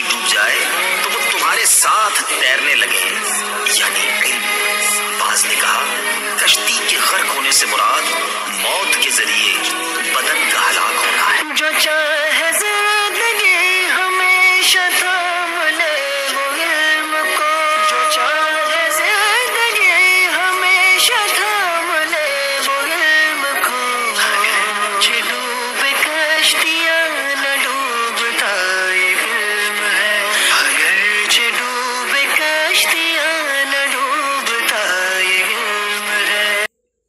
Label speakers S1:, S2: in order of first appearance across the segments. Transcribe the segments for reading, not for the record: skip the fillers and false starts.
S1: कश्ती डूब जाए तो वो तुम्हारे साथ तैरने लगे, यानी इल्म। बाज ने कहा, कश्ती के गर्क होने से मुराद मौत के जरिए बदन का हलाक होना है। जो चाहे जिंदगी हमेशा थाम ले वो इल्म को, जो चाहे जिंदगी हमेशा थाम ले वो इल्म को। अगर डूबे कश्तियां न डूबता ये इल्म है, अगर डूबे कश्तियां न डूबता ये इल्म है।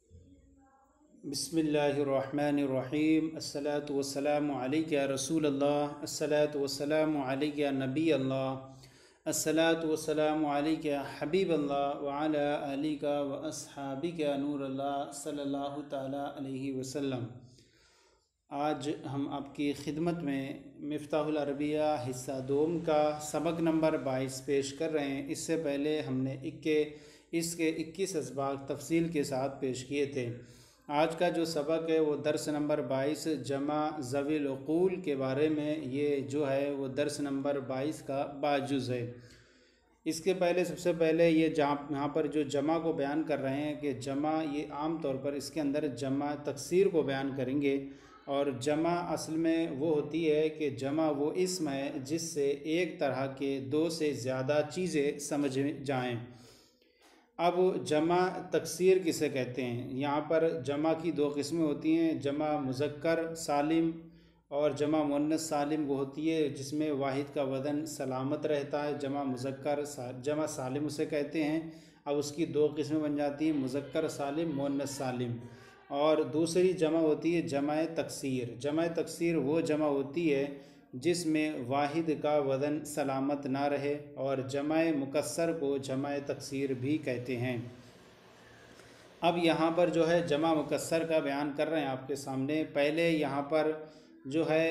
S2: बिस्मिल्लाहिर्रहमानिर्रहीम। अस्सलातु वस्सलामु अलैका या रसूल अल्लाह, अस्सलातु वस्सलामु अलैका या नबी अल्लाह, अस्सलातु वस्सलामु अलैका या हबीब अल्लाह व अला आलिका व अस्हाबिका या नूर अल्लाह सल्लल्लाहु ताला अलैहि वसल्लम। आज हम आपकी खिदमत में मिफ्ताहुल अरबिया हिस्सा दोम का सबक नंबर 22 पेश कर रहे हैं। इससे पहले हमने इसके 21 असबाक तफसील के साथ पेश किए थे। आज का जो सबक है वो दर्स नंबर 22 जमा ज़वील उक़ूल के बारे में, ये जो है वो दर्स नंबर 22 का बाजुज़ है। इसके पहले सबसे पहले ये यहाँ पर जो जमा को बयान कर रहे हैं कि जमा ये आम तौर पर इसके अंदर जमा तकसीर को बयान करेंगे, और जमा असल में वो होती है कि जमा वो इस्म है जिससे एक तरह के दो से ज़्यादा चीज़ें समझ जाएं। अब जमा तकसीर किसे कहते हैं? यहाँ पर जमा की दो किस्में होती हैं, जमा मुज़क्कर सालिम और जमा मुअन्नस सालिम वो होती है जिसमें वाहिद का वज़न सलामत रहता है। जमा मुज़क्कर जमा सालिम उसे कहते हैं। अब उसकी दो किस्में बन जाती हैं, मुज़क्कर सालिम, मुअन्नस सालिम। और दूसरी जमा होती है जमा तकसीर। जमा तकसीर वो जमा होती है जिसमें वाहिद का वज़न सलामत ना रहे, और जमा मुकस्सर को जमा तकसीर भी कहते हैं। अब यहाँ पर जो है जमा मुकस्सर का बयान कर रहे हैं आपके सामने। पहले यहाँ पर जो है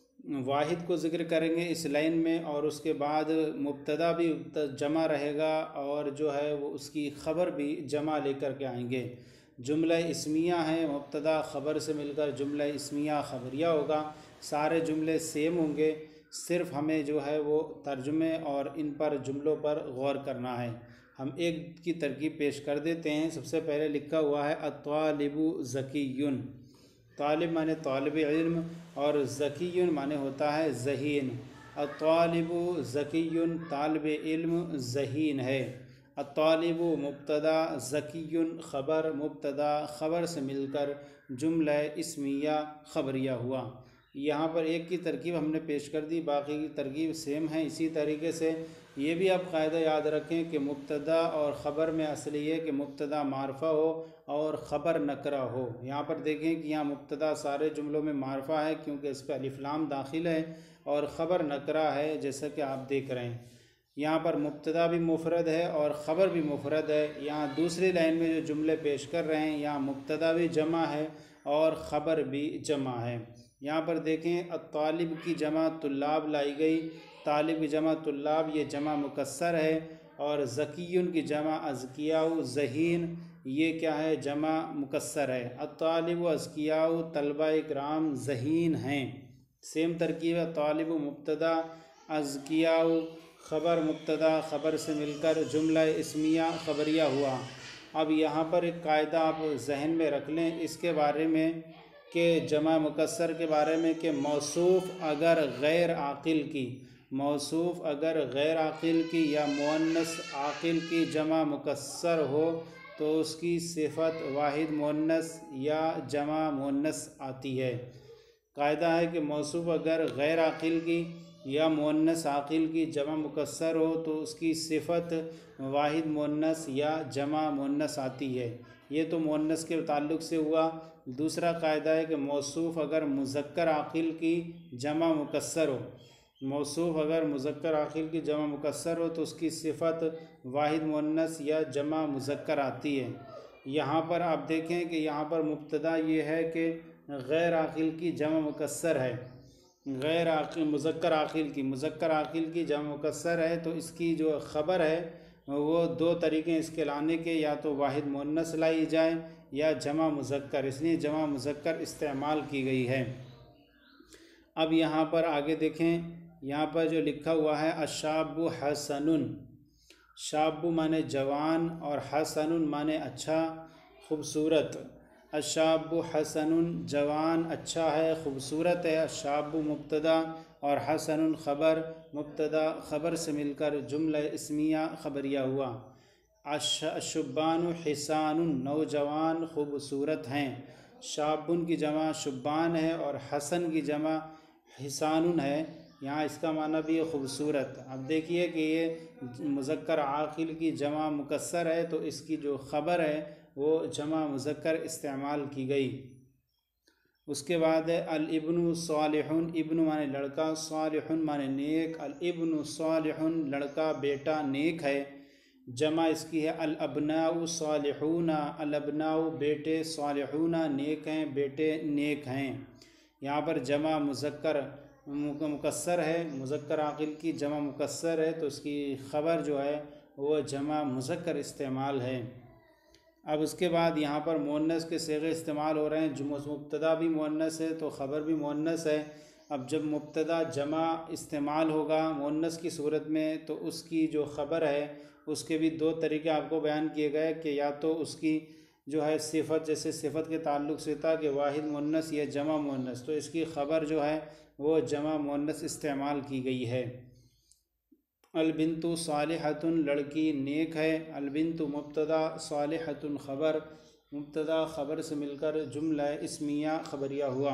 S2: वाहिद को ज़िक्र करेंगे इस लाइन में, और उसके बाद मुब्तदा भी जमा रहेगा और जो है वो उसकी ख़बर भी जमा लेकर के आएंगे। जुमला इस्मिया है, मुब्तदा ख़बर से मिलकर जुमला इस्मिया ख़बरिया होगा। सारे जुमले सेम होंगे, सिर्फ हमें जो है वो तर्जुमे और इन पर जुमलों पर गौर करना है। हम एक की तरकीब पेश कर देते हैं। सबसे पहले लिखा हुआ है अत्वालिबु ज़कीयुन। तालिब माने तालिब इल्म और ज़कीयुन माने होता है ज़हीन। अत्वालिबु ज़कीयुन तालिब इल्म ज़हीन है। अत्तालिबु मुब्तदा ज़कीयुन ख़बर, मुब्तदा ख़बर से मिलकर जुमला इस्मिया ख़बरिया हुआ। यहाँ पर एक की तरकीब हमने पेश कर दी, बाकी की तरकीब सेम है। इसी तरीके से ये भी आप कायदा याद रखें कि मुब्तदा और ख़बर में असल ये है कि मुब्तदा मारफ़ा हो और ख़बर नकरा हो। यहाँ पर देखें कि यहाँ मुब्तदा सारे जुमलों में मारफ़ा है क्योंकि इस पर अलिफ लाम दाखिल है, और ख़बर नकरा है जैसा कि आप देख रहे हैं। यहाँ पर मुब्तदा भी मुफरद है और ख़बर भी मुफरद है। यहाँ दूसरी लाइन में जो जुमले पेश कर रहे हैं यहाँ मुब्तदा भी जमा है और ख़बर भी जमा है। यहाँ पर देखें अत्तालिब की जमा तुल्लाब लाई गई। तालिब की जमा तुल्लाब ये जमा मुकस्सर है, और ज़कीयुन की जमा अज़कियाउ ज़हीन ये क्या है? जमा मुकस्सर है। अत्तालिब अज़कियाउ तलबा इकराम ज़हीन हैं। सेम तरकीब है, तालिब मुब्तदा अज़कियाउ ख़बर, मुब्तदा ख़बर से मिलकर जुमला इस्मिया ख़बरिया हुआ। अब यहाँ पर एक कायदा आप जहन में रख लें इसके बारे में कि जमा मुकस्सर के बारे में कि मौसूफ़ अगर गैर आक़िल की, मौसूफ़ अगर गैर आक़िल की या मुअन्नस आक़िल की जमा मुकस्सर हो तो उसकी सिफ़त वाहिद मुअन्नस या जमा मुअन्नस आती है। कायदा है कि मौसूफ़ अगर गैर आक़िल की या मुअन्नस आक़िल की जमा मुकस्सर हो तो उसकी सिफ़त वाहिद मुअन्नस या जमा मुअन्नस आती है। ये तो मुअन्नस के ताल्लुक़ से हुआ। दूसरा कायदा है कि मौसूफ़ अगर मुज़क्कर आक़िल की जमा मुकस्सर हो, मौसूफ़ अगर मुज़क्कर आक़िल की जमा मुकस्सर हो तो उसकी सिफ़त वाहिद मुअन्नस या जमा मुज़क्कर आती है। यहाँ पर आप देखें कि यहाँ पर मुब्तदा ये है कि गैर आक़िल की जमा मुकस्सर है, गैर आक़िल मुज़क्कर आक़िल की जमा मुकस्सर है, तो इसकी जो ख़बर है वो दो तरीके इसके लाने के, या तो वाहिद मुअन्नस लाई जाए या जमा मुज़क्कर, इसलिए जमा मुज़क्कर इस्तेमाल की गई है। अब यहाँ पर आगे देखें यहाँ पर जो लिखा हुआ है अशाबु हसनुन, शाबु माने जवान और हसनुन माने अच्छा खूबसूरत। अशाबु हसनुन जवान अच्छा है खूबसूरत है। अशाबु मुब्तदा और हसनुन ख़बर, मुब्तदा ख़बर से मिलकर जुमला इस्मिया ख़बरिया हुआ। अशुब्बानु हिसानुन नौजवान खूबसूरत हैं। शाबुन की जमा शुब्बान है और हसन की जमा हिसानुन है। यहाँ इसका माना भी है खूबसूरत। अब देखिए कि ये मुज़क्कर आक़िल की जमा मुकस्सर है तो इसकी जो ख़बर है वो जमा मुज़क्कर इस्तेमाल की गई। उसके बाद है अल इब्नु सालिहुन, इब्नु माने लड़का, सालिहुन माने नेक। अल इब्नु सालिहुन लड़का बेटा नेक है। जमा इसकी है अल अबनाउ सालिहूना, अल अबनाउ बेटे, सालिहूना नेक हैं, बेटे नेक हैं। यहाँ पर जमा मुज़क्कर मुकस्सर है, मुज़क्कर आक़िल की जमा मुकस्सर है तो इसकी ख़बर जो है वो जमा मुज़क्कर इस्तेमाल है। अब उसके बाद यहाँ पर मुअन्नस के सिग़े इस्तेमाल हो रहे हैं। जो मुब्तदा भी मुअन्नस है तो ख़बर भी मुअन्नस है। अब जब मुब्तदा जमा इस्तेमाल होगा मुअन्नस की सूरत में तो उसकी जो ख़बर है उसके भी दो तरीके आपको बयान किए गए कि या तो उसकी जो है सिफ़त, जैसे सिफ़त के ताल्लुक़ से था कि वाहिद मुअन्नस या जमा मुअन्नस, तो इसकी ख़बर जो है वो जमा मुअन्नस इस्तेमाल की गई है। अलबिन्तु सालिहतुन लड़की नेक है। अलबिन्तु मुब्तदा सालिहतुन ख़बर, मुब्तदा ख़बर से मिलकर जुमला इस्मिया ख़बरिया हुआ।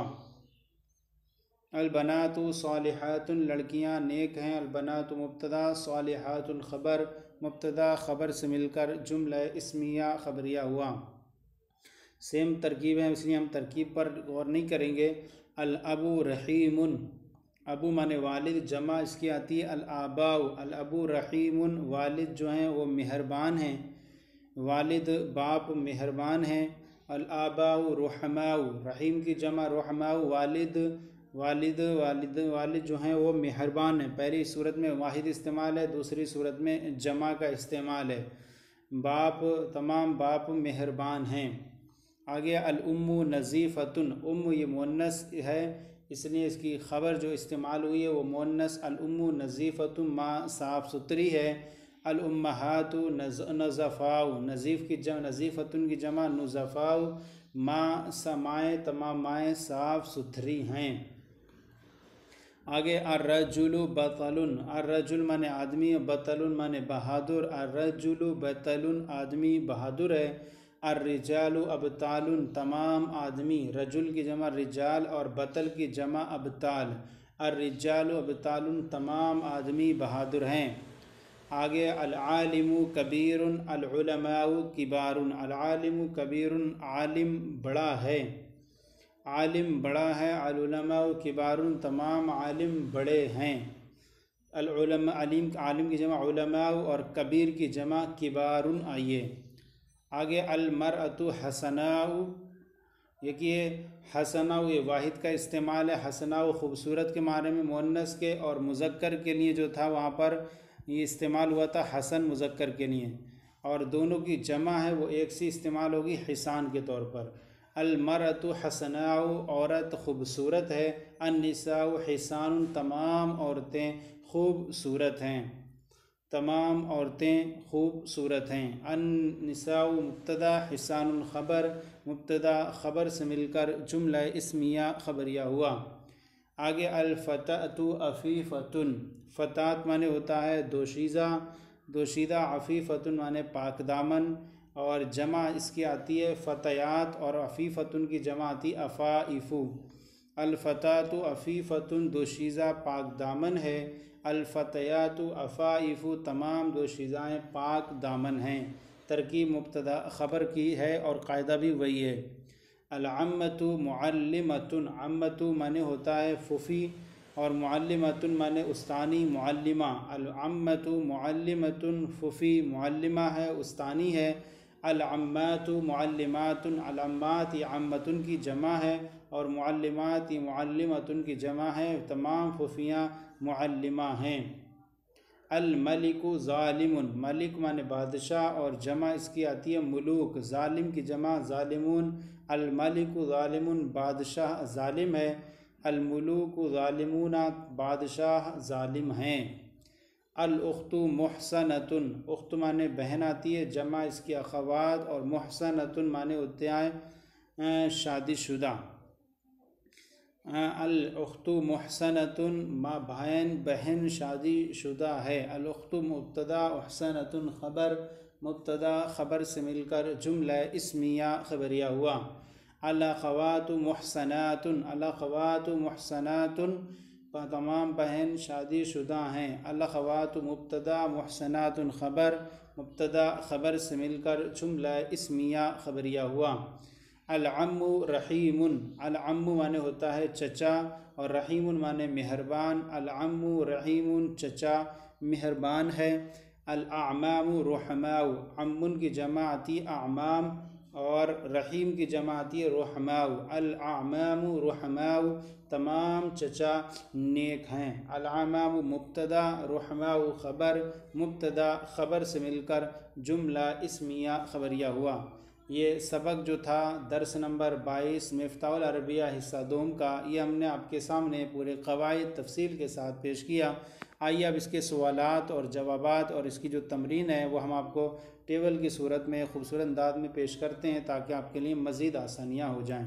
S2: अलबनातु सालिहातुन लड़कियां नेक हैं। अलबनातु मुब्तदा सालिहातुन ख़बर, मुब्तदा ख़बर से मिलकर जुमला इस्मिया ख़बरिया हुआ। सेम तरकीब है इसलिए हम तरकीब पर गौर नहीं करेंगे। अल अबू रहीमुन, अबू माने वालिद, जमा इसकी आती है अल आबाउ। अल अबू रहीमुन वालिद जो हैं वो मेहरबान हैं, वालिद बाप मेहरबान हैं। अल आबाउ रुहमाउ, रहीम की जमा रुहमाउ, वालिद वालिद वालिद वालिद जो हैं वो मेहरबान हैं। पहली सूरत में वाहिद इस्तेमाल है, दूसरी सूरत में जमा का इस्तेमाल है। बाप तमाम बाप मेहरबान हैं। आगे अल उम्मु नज़ीफ़तुन, उम्म ये मुअन्नस है इसलिए इसकी ख़बर जो इस्तेमाल हुई है वो मुअन्नस। अल उम्मु नज़ीफ़तुन माँ साफ़ सुथरी है। अल उम्महातु नज़फ़ाउ, नज़ीफ़ की जमा नज़ीफ़तुन की जमा नुज़फ़ाउ, माँ समाएँ तमाम माएँ साफ़ सुथरी हैं। आगे अर्रजुलु बतलुन, अर्रजुल माने आदमी, बतलुन माने बहादुर। अर्रजुलु बतलुन आदमी बहादुर है। अर्रिजालु अबतालुन तमाम आदमी, रजुल की जमा रिजाल और बतल की जमा अबताल। अर्रिजालु अबतालुन तमाम आदमी बहादुर हैं। आगे अल आलिमु कबीरुन, अल उलमाउ किबारुन। अल आलिमु कबीरुन आलिम बड़ा है, आलिम बड़ा है। अल उलमाउ किबारुन तमाम आलिम बड़े हैं। अल उलमा आलिम, आलिम की जमा उलमाउ और कबीर की जमा किबारुन। आइए आगे अल मरअतु हसनाउ, देखिए हसनाउ ये वाहिद का इस्तेमाल है। हसनाउ खूबसूरत के माने में मुअन्नस के, और मुज़क्कर के लिए जो था वहाँ पर ये इस्तेमाल हुआ था हसन मुज़क्कर के लिए, और दोनों की जमा है वो एक सी इस्तेमाल होगी हिसान के तौर पर। अल मरअतु हसनाउ औरत खूबसूरत है। अन्निसाउ हिसान तमाम औरतें खूबसूरत हैं, तमाम औरतें खूबसूरत हैं। अन्निसाउ मुब्तदा हिसानुल ख़बर, मुब्तदा ख़बर से मिलकर जुमला इस्मिया ख़बरिया हुआ। आगे अल फ़तअतु अफ़ीफ़तुन, फ़तात माने होता है दोशीज़ा, दोशीदा। अफ़ीफ़तुन माने पाकदामन, और जमा इसकी आती है फ़तयात, और अफ़ीफ़तुन की जमा आती अफ़ाइफ़ु। अल फ़तातु अफ़ीफ़तुन दोशीज़ा पाकदामन है। अल फ़तयातु अफ़ाइफ़ु तमाम दोशीज़ाएँ पाक दामन हैं। तरकीब मुब्तदा ख़बर की है और कायदा भी वही है। अल अम्मतु मुअल्लिमतुन, अम्मतु माने होता है फूफी, और मुअल्लिमतुन माने उस्तानी मुअल्लिमा। अल अम्मतु मुअल्लिमतुन फूफी मुअल्लिमा है, उस्तानी है। अल अम्मातु मुअल्लिमातुन, अल अम्मात ये अम्मतुन की जमा है, और मुअल्लिमात ये मुअल्लिमतुन की जमा है। तमाम फूफियाँ मुअल्लिमा हैं। अल मलिकु ज़ालिमुन, मलिक माने बादशाह, और जमा इसकी आती है मुलूक। ज़ालिम की जमा ज़ालिमून। अल मलिकु ज़ालिमुन बादशाह ज़ालिम है। الملوک ظالمون بادشاہ ظالم ہیں۔ الاخت محسنۃ اخت معنی بہن آتی ہے، جمع اس کی اخوات، اور محسنۃ معنی ہوتے ہیں شادی شدہ۔ الاخت محسنۃ بہن شادی شدہ ہے۔ الاخت مبتدا، احسنۃ خبر، مبتدا خبر سے مل کر جملہ اسمیہ خبریہ ہوا۔ الاخوات محسنات، الاخوات محسنات تمام بہن شادی شدہ ہیں۔ الاخوات مبتدا، محسنات خبر، مبتدا خبر سے مل کر جملہ اسمیہ خبریہ ہوا۔ العم رحیم، العم معنی ہوتا ہے چچا، اور رحیم معنی مہربان۔ العم رحیم چچا مہربان ہے۔ الاعمام رحماء، عم کی جمع آتی اعمام، اور رحیم کی جمع آتی رحماء۔ الاعمام رحماء تمام چچا نیک ہیں۔ الاعمام مبتدا، رحماء خبر، مبتدا خبر سے مل کر جملہ اسمیہ خبریہ ہوا۔ یہ سبق جو تھا درس نمبر 22 مفتاح العربیہ حصہ دوم کا، یہ ہم نے آپ کے سامنے پورے قواعد تفصیل کے ساتھ پیش کیا۔ آئیے اب اس کے سوالات اور جوابات اور اس کی جو تمرین ہے وہ ہم آپ کو ٹیبل کی صورت میں خوبصورت انداز میں پیش کرتے ہیں تاکہ آپ کے لیے مزید آسانیاں ہو جائیں۔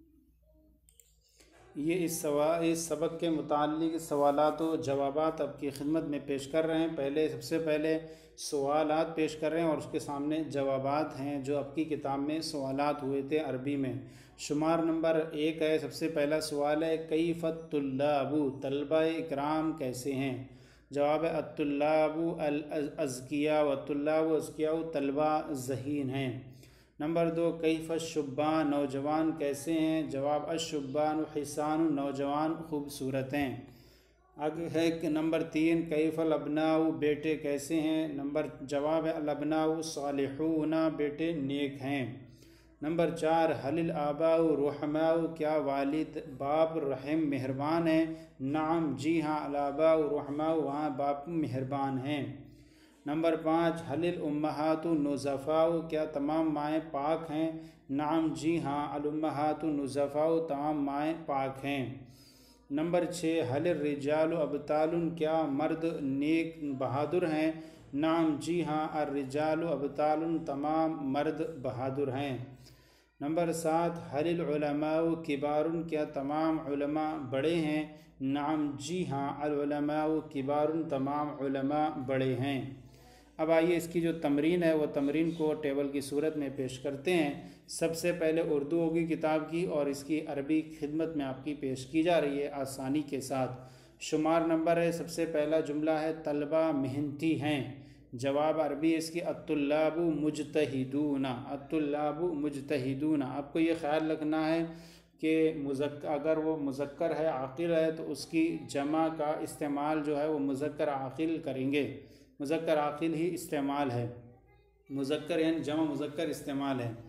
S2: یہ اس سبق کے متعلق سوالات و جوابات آپ کی خدمت میں پیش کر رہے ہیں۔ سب سے پہلے سوالات پیش کر رہے ہیں اور اس کے سامنے جوابات ہیں جو آپ کی کتاب میں سوالات ہوئے تھے عربی میں۔ شمار نمبر 1 ہے، سب سے پہلا سوال ہے کیف الطلاب، طلبہ اکرام کیسے ہیں؟ جواب ہے الطلاب الاذکیاء، والطلاب اذکیاء طلبہ ذہین ہیں۔ نمبر 2 کیف الشبان، نوجوان کیسے ہیں؟ جواب الشبان حسان، نوجوان خوبصورت ہیں۔ آگے ہے کہ نمبر 3 کیف الابناء، بیٹے کیسے ہیں؟ جواب ہے الابناء صالحون، بیٹے نیک ہیں۔ نمبر 4 حل الآباء رحماء، کیا والد باپ رحم مہربان ہیں؟ نعم جی ہاں، الآباء رحماء وہاں باپ مہربان ہیں۔ نمبر 5 حل الامہات نظفاء، کیا تمام مائیں پاک ہیں؟ نعم جی ہاں، الامہات نظفاء تمام مائیں پاک ہیں۔ نمبر 6 حل الرجال ابطال، کیا مرد نیک بہادر ہیں؟ نعم جی ہاں، الرجال ابطال تمام مرد بہادر ہیں۔ نمبر 7 حل العلماء کبار، کیا تمام علماء بڑے ہیں؟ نعم جی ہاں، العلماء کبار تمام علماء بڑے ہیں۔ اب آئیے اس کی جو تمرین ہے وہ تمرین کو ٹیبل کی صورت میں پیش کرتے ہیں۔ سب سے پہلے اردو ہوگی کتاب کی اور اس کی عربی خدمت میں آپ کی پیش کی جا رہی ہے آسانی کے ساتھ۔ شمار نمبر ہے، سب سے پہلا جملہ ہے طلبہ محنتی ہیں۔ جواب عربی اس کی الطلاب مجتہدون، الطلاب مجتہدون۔ آپ کو یہ خیال رکھنا ہے کہ اگر وہ مذکر ہے عاقل ہے تو اس کی جمع کا استعمال جو ہے وہ مذکر عاقل کریں گے، مذکر عاقل ہی استعمال ہے، مذکر یعنی جمع مذکر استعمال ہے۔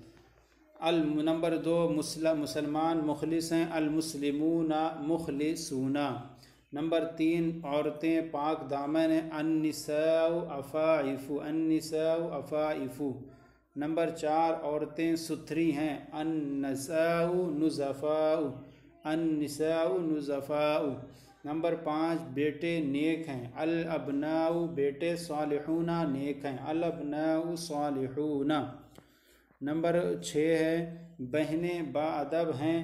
S2: نمبر 2 مسلمان مخلص ہیں، المسلمون مخلصون۔ نمبر 3 عورتیں پاک دامن ہیں، النساء عفائف، النساء عفائف۔ نمبر 4 عورتیں ستھری ہیں، النساء نظفاء، النساء نظفاء۔ نمبر 5 بیٹے نیک ہیں، الابناء بیٹے صالحون نیک ہیں، الابناء صالحون۔ نمبر 6 ہے بہنیں باادب ہیں،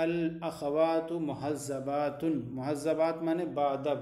S2: الاخوات مہذبات، مہذبات معنی باادب،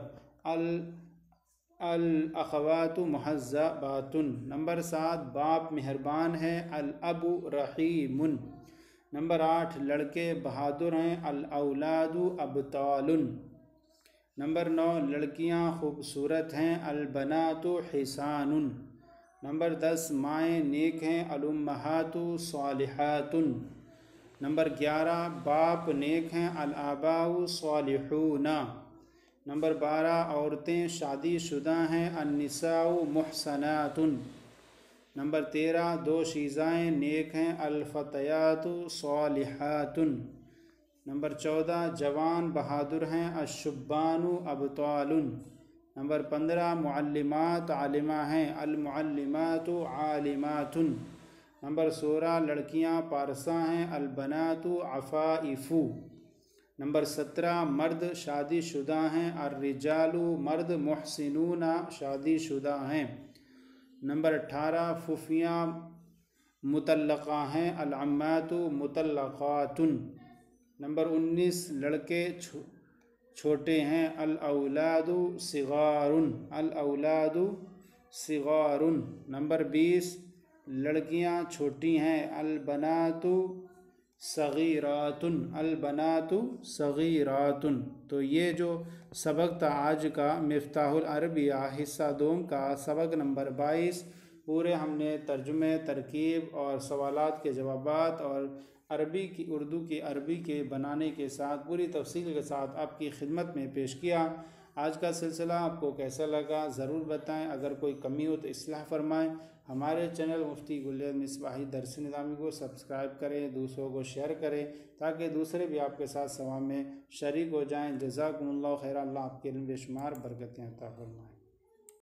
S2: الاخوات مہذبات۔ نمبر 7 باپ مہربان ہے، الاب رحیم۔ نمبر 8 لڑکے بہادر ہیں، الاولاد ابطال۔ نمبر 9 لڑکیاں خوبصورت ہیں، البنات حسان۔ نمبر 10 مائیں نیک ہیں، الامہات صالحات۔ نمبر 11 باپ نیک ہیں، الآباء صالحون۔ نمبر 12 عورتیں شادی شدہ ہیں، النساء محسنات۔ نمبر 13 دو شیزائیں نیک ہیں، الفتیات صالحات۔ نمبر 14 جوان بہادر ہیں، الشبان ابطال۔ نمبر 15 معلمات عالمہ ہیں، المعلمات عالمات۔ نمبر 16 لڑکیاں پارساں ہیں، البنات عفائف۔ نمبر 17 مرد شادی شدہ ہیں، الرجال مرد محسنون شادی شدہ ہیں۔ نمبر 18 پھوپھیاں مطلقہ ہیں، العمات مطلقات۔ نمبر 19 لڑکے چھوٹے ہیں، الاولاد صغار، الاولاد صغار۔ نمبر 20 لڑکیاں چھوٹی ہیں، البنات صغیرات، البنات صغیرات۔ تو یہ جو سبق تھا آج کا مفتاح العربیہ حصہ دوم کا سبق نمبر 22، پورے ہم نے ترجمے، ترکیب اور سوالات کے جوابات اور اردو کی عربی کے بنانے کے ساتھ پوری تفصیل کے ساتھ آپ کی خدمت میں پیش کیا۔ آج کا سلسلہ آپ کو کیسا لگا ضرور بتائیں، اگر کوئی کمی ہو تو اصلاح فرمائیں۔ ہمارے چینل مفتی گلیل مصباحی درس نظامی کو سبسکرائب کریں، دوسروں کو شیئر کریں تاکہ دوسرے بھی آپ کے ساتھ ثواب میں شریک ہو جائیں۔ جزاکم اللہ خیر، اللہ آپ کے علم بے شمار برکتیں عطا فرمائیں۔